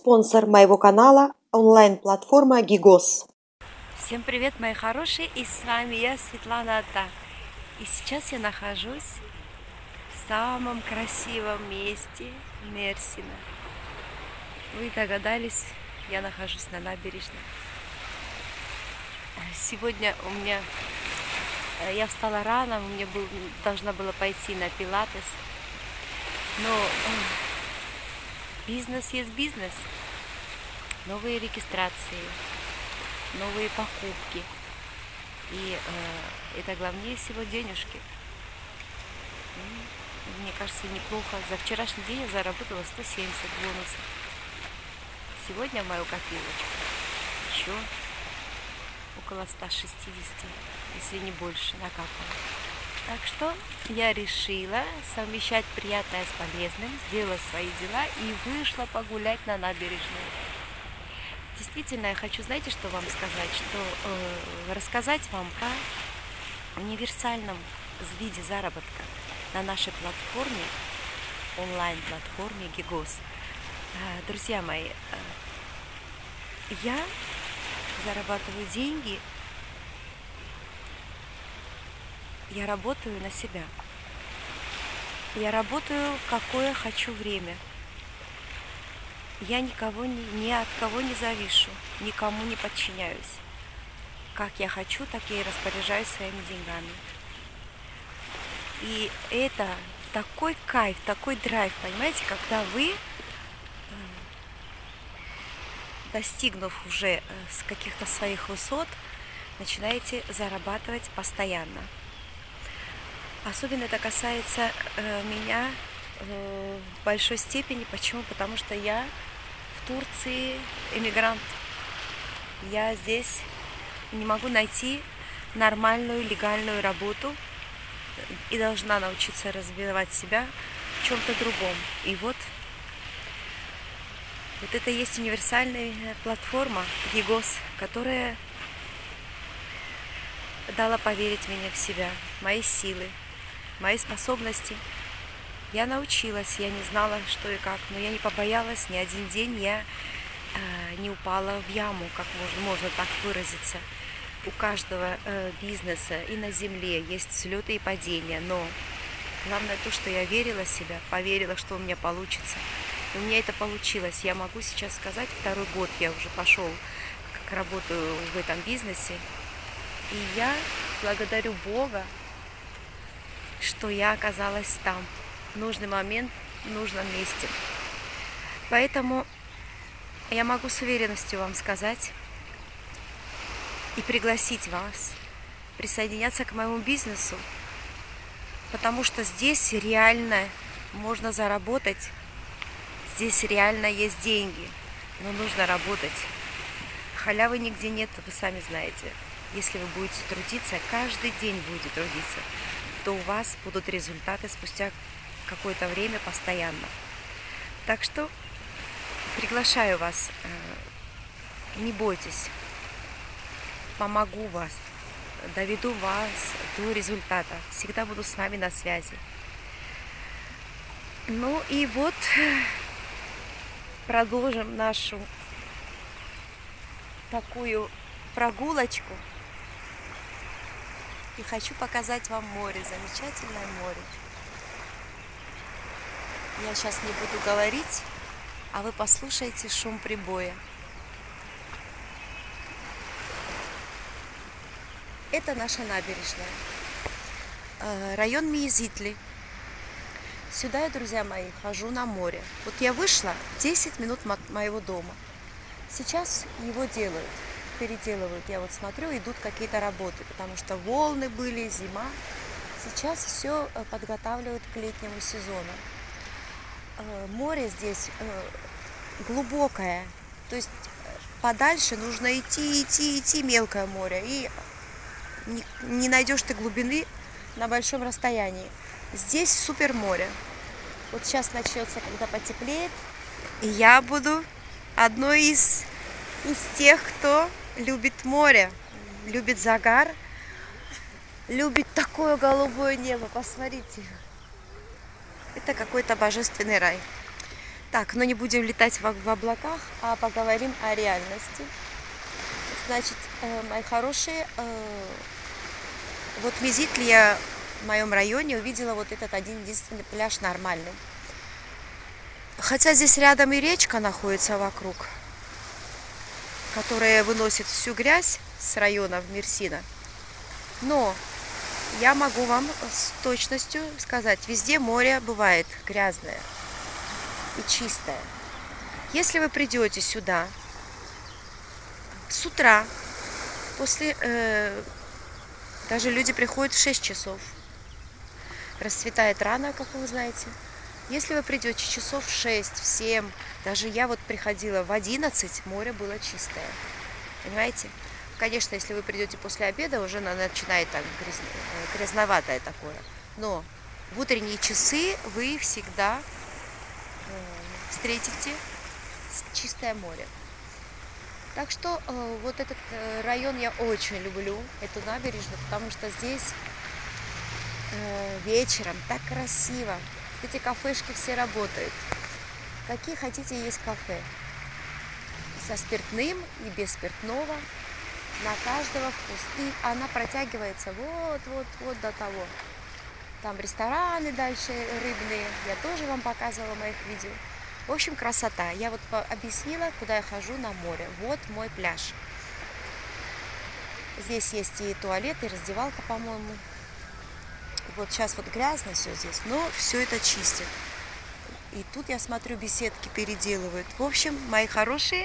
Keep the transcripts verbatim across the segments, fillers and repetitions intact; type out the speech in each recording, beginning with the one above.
Спонсор моего канала – онлайн-платформа Гигос. Всем привет, мои хорошие, и с вами я, Светлана Ата. И сейчас я нахожусь в самом красивом месте Мерсина. Вы догадались, я нахожусь на набережной. Сегодня у меня, я встала рано, мне был, должна была пойти на пилатес, но бизнес есть бизнес. Новые регистрации, новые покупки. И э, это главнее всего денежки. И, мне кажется, неплохо. За вчерашний день я заработала сто семьдесят бонусов. Сегодня в мою копилочку еще около ста шестидесяти, если не больше, накапало. Так что я решила совмещать приятное с полезным, сделала свои дела и вышла погулять на набережную. Действительно, я хочу, знаете, что вам сказать, что э, рассказать вам о универсальном виде заработка на нашей платформе, онлайн-платформе Гигос. Э, друзья мои, э, я зарабатываю деньги, я работаю на себя, я работаю какое хочу время. Я никого не, ни от кого не завишу, никому не подчиняюсь. Как я хочу, так я и распоряжаюсь своими деньгами. И это такой кайф, такой драйв, понимаете, когда вы, достигнув уже с каких-то своих высот, начинаете зарабатывать постоянно. Особенно это касается э, меня э, в большой степени. Почему? Потому что я в Турции эмигрант. Я здесь не могу найти нормальную легальную работу и должна научиться развивать себя в чем-то другом. И вот, вот это и есть универсальная платформа Гигос, которая дала поверить мне в себя, в мои силы, мои способности. Я научилась, я не знала, что и как, но я не побоялась, ни один день я э, не упала в яму, как можно, можно так выразиться. У каждого э, бизнеса и на земле есть взлеты и падения, но главное то, что я верила в себя, поверила, что у меня получится. И у меня это получилось. Я могу сейчас сказать, второй год я уже пошел, как работаю в этом бизнесе, и я благодарю Бога, что я оказалась там. В нужный момент, в нужном месте. Поэтому я могу с уверенностью вам сказать и пригласить вас присоединяться к моему бизнесу, потому что здесь реально можно заработать, здесь реально есть деньги, но нужно работать. Халявы нигде нет, вы сами знаете. Если вы будете трудиться, каждый день будете трудиться, то у вас будут результаты спустя какое-то время постоянно. Так что приглашаю вас, не бойтесь, помогу вас, доведу вас до результата, всегда буду с вами на связи. Ну и вот продолжим нашу такую прогулочку. И хочу показать вам море, замечательное море. Я сейчас не буду говорить, а вы послушайте шум прибоя. Это наша набережная, район Миезитли. Сюда я, друзья мои, хожу на море. Вот я вышла десять минут от моего дома. Сейчас его делают, переделывают. Я вот смотрю, идут какие-то работы, потому что волны были, зима. Сейчас все подготавливают к летнему сезону. Море здесь глубокое, то есть подальше нужно идти, идти, идти, мелкое море, и не, не найдешь ты глубины на большом расстоянии. Здесь супер море. Вот сейчас начнется, когда потеплеет, и я буду одной из, из тех, кто любит море, любит загар, любит такое голубое небо. Посмотрите. Это какой-то божественный рай. Так, но не будем летать в, в облаках, а поговорим о реальности. Значит, э, мои хорошие, э, вот в Мизитле я в моем районе увидела вот этот один единственный пляж нормальный. Хотя здесь рядом и речка находится вокруг, которая выносит всю грязь с района в Мерсина. Но я могу вам с точностью сказать, везде море бывает грязное и чистое. Если вы придете сюда с утра, после, э, даже люди приходят в шесть часов, расцветает рано, как вы знаете. Если вы придете часов в шесть, в семь, даже я вот приходила в одиннадцать, море было чистое. Понимаете? Конечно, если вы придете после обеда, уже начинает так грязно, грязноватое такое. Но в утренние часы вы всегда встретите чистое море. Так что э, вот этот э, район я очень люблю, эту набережную, потому что здесь э, вечером так красиво. Эти кафешки все работают. Какие хотите есть кафе. Со спиртным и без спиртного. На каждого вкус. И она протягивается вот-вот-вот до того. Там рестораны дальше рыбные. Я тоже вам показывала в моих видео. В общем, красота. Я вот объяснила, куда я хожу на море. Вот мой пляж. Здесь есть и туалет, и раздевалка, по-моему. Вот сейчас вот грязно все здесь, но все это чистят. И тут, я смотрю, беседки переделывают. В общем, мои хорошие,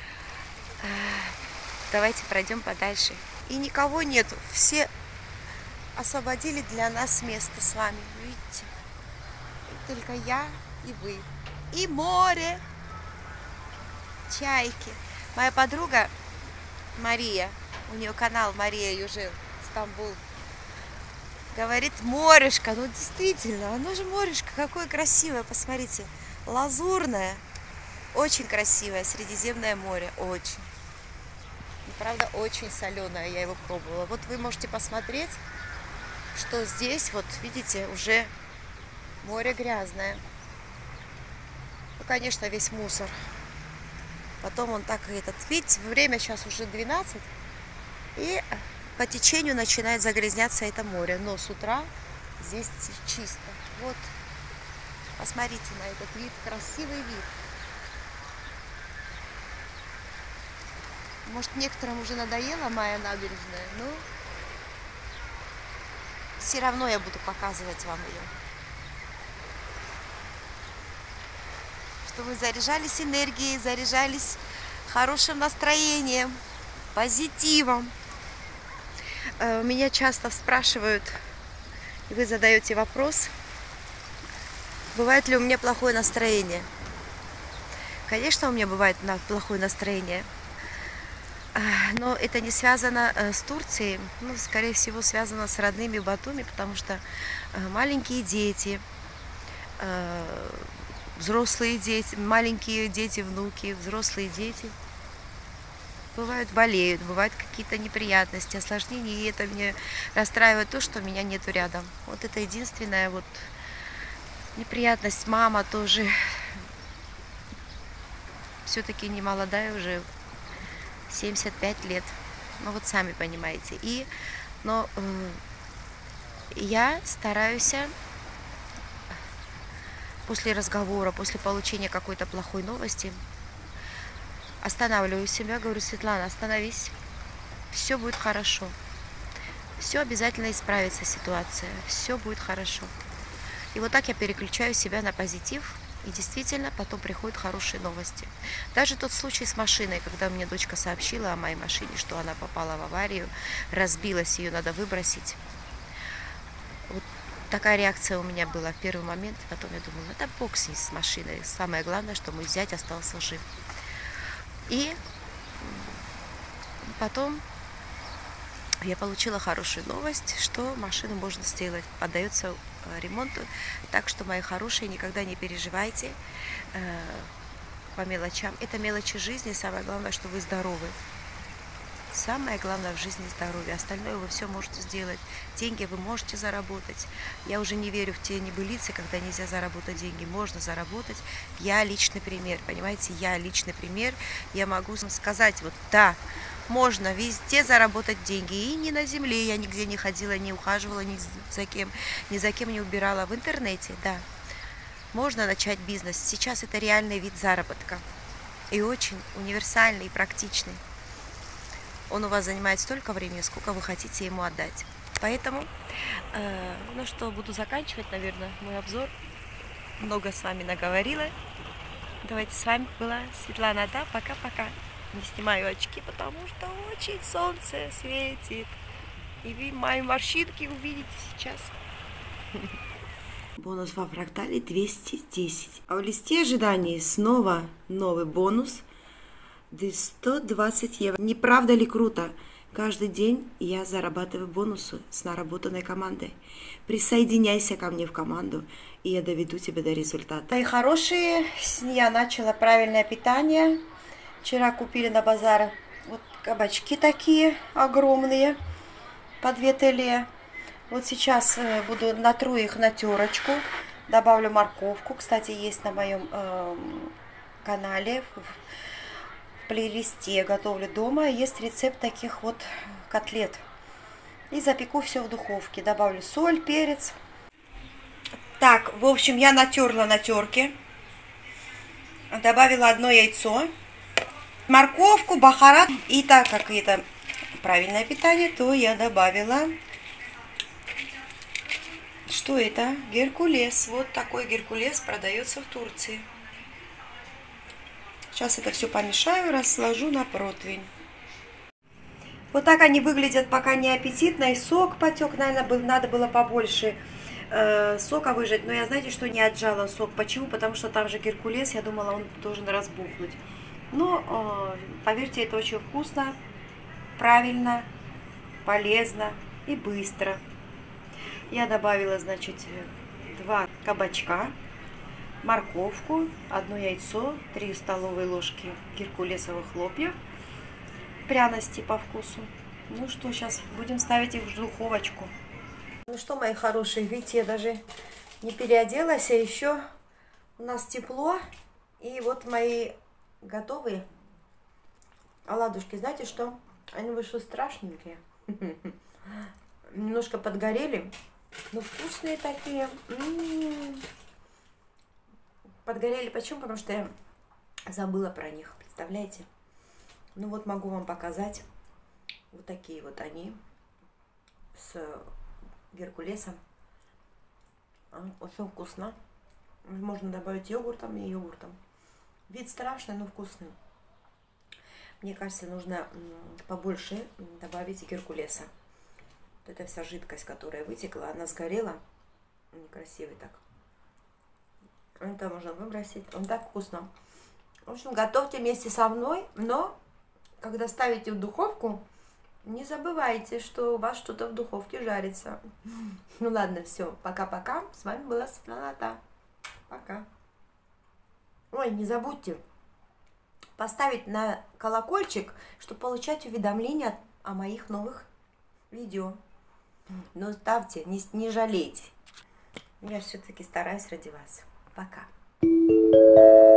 давайте пройдем подальше. И никого нет. Все освободили для нас место с вами. Видите? Только я и вы. И море. Чайки. Моя подруга Мария, у нее канал Мария Южил, Стамбул, говорит, морешко. Ну действительно, оно же морешко, какое красивое, посмотрите. Лазурное. Очень красивое Средиземное море. Очень. И, правда, очень соленое. Я его пробовала. Вот вы можете посмотреть, что здесь, вот видите, уже море грязное. Ну, конечно, весь мусор. Потом он так и этот... Видите, время сейчас уже двенадцать. И по течению начинает загрязняться это море. Но с утра здесь чисто. Вот. Посмотрите на этот вид. Красивый вид. Может, некоторым уже надоела моя набережная, но все равно я буду показывать вам ее. Чтобы вы заряжались энергией, заряжались хорошим настроением, позитивом. Меня часто спрашивают, и вы задаете вопрос, бывает ли у меня плохое настроение. Конечно, у меня бывает плохое настроение. Но это не связано с Турцией, ну, скорее всего, связано с родными Батуми, потому что маленькие дети, взрослые дети, маленькие дети, внуки, взрослые дети, бывают болеют, бывают какие-то неприятности, осложнения, и это меня расстраивает то, что меня нету рядом. Вот это единственная вот неприятность. Мама тоже все-таки не молодая уже, семьдесят пять лет, ну вот сами понимаете. И, но э, я стараюсь после разговора, после получения какой-то плохой новости, останавливаю себя, говорю, Светлана, остановись, все будет хорошо, все обязательно исправится ситуация, все будет хорошо. И вот так я переключаю себя на позитив. И действительно, потом приходят хорошие новости. Даже тот случай с машиной, когда мне дочка сообщила о моей машине, что она попала в аварию, разбилась, ее надо выбросить. Вот такая реакция у меня была в первый момент. Потом я думала, ну да бог с ней, с машиной. Самое главное, что мой зять остался жив. И потом я получила хорошую новость, что машину можно сделать, поддается ремонту. Так что, мои хорошие, никогда не переживайте э, по мелочам. Это мелочи жизни, самое главное, что вы здоровы. Самое главное в жизни здоровье. Остальное вы все можете сделать. Деньги вы можете заработать. Я уже не верю в те небылицы, когда нельзя заработать деньги. Можно заработать. Я личный пример, понимаете? Я личный пример. Я могу сказать, вот да, можно везде заработать деньги. И не на земле я нигде не ходила, не ухаживала ни за кем, ни за кем не убирала. В интернете, да. Можно начать бизнес. Сейчас это реальный вид заработка. И очень универсальный и практичный. Он у вас занимает столько времени, сколько вы хотите ему отдать. Поэтому, э, ну что, буду заканчивать, наверное, мой обзор. Много с вами наговорила. Давайте, с вами была Светлана, да, пока-пока. Не снимаю очки, потому что очень солнце светит. И вы мои морщинки увидите сейчас. Бонус во фрактале двести десять. А в листе ожиданий снова новый бонус. сто двадцать евро. Не правда ли круто? Каждый день я зарабатываю бонусы с наработанной командой. Присоединяйся ко мне в команду, и я доведу тебя до результата. Мои хорошие, я начала правильное питание. Вчера купили на базаре вот кабачки такие огромные, по две теле. Вот сейчас буду натру их на терочку, добавлю морковку. Кстати, есть на моем э, канале в плейлисте «Готовлю дома» есть рецепт таких вот котлет. И запеку все в духовке. Добавлю соль, перец. Так, в общем, я натерла на терке. Добавила одно яйцо, морковку, бахарат. И так как это правильное питание, то я добавила... Что это? Геркулес. Вот такой геркулес продается в Турции. Сейчас это все помешаю, разложу на противень. Вот так они выглядят, пока не аппетитно. И сок потек, наверное, был, надо было побольше э, сока выжать. Но я, знаете, что не отжала сок. Почему? Потому что там же геркулес, я думала, он должен разбухнуть. Но, э, поверьте, это очень вкусно, правильно, полезно и быстро. Я добавила, значит, два кабачка, морковку, одно яйцо, три столовые ложки геркулесовых хлопьев, пряности по вкусу. Ну что, сейчас будем ставить их в духовочку. Ну что, мои хорошие, видите, я даже не переоделась, а еще у нас тепло. И вот мои готовые оладушки. Знаете что? Они вышли страшненькие. Немножко подгорели. Ну, вкусные такие. М-м-м. Подгорели. Почему? Потому что я забыла про них. Представляете? Ну, вот могу вам показать. Вот такие вот они. С геркулесом. Очень вкусно. Можно добавить йогуртом и йогуртом. Вид страшный, но вкусный. Мне кажется, нужно побольше добавить геркулеса. Вот эта вся жидкость, которая вытекла, она сгорела. Некрасивый так. Это можно выбросить. Он так вкусно. В общем, готовьте вместе со мной. Но, когда ставите в духовку, не забывайте, что у вас что-то в духовке жарится. Ну ладно, все. Пока-пока. С вами была Светлана. Пока. Ой, не забудьте поставить на колокольчик, чтобы получать уведомления о моих новых видео. Но ставьте, не, не жалейте. Я все-таки стараюсь ради вас. Пока.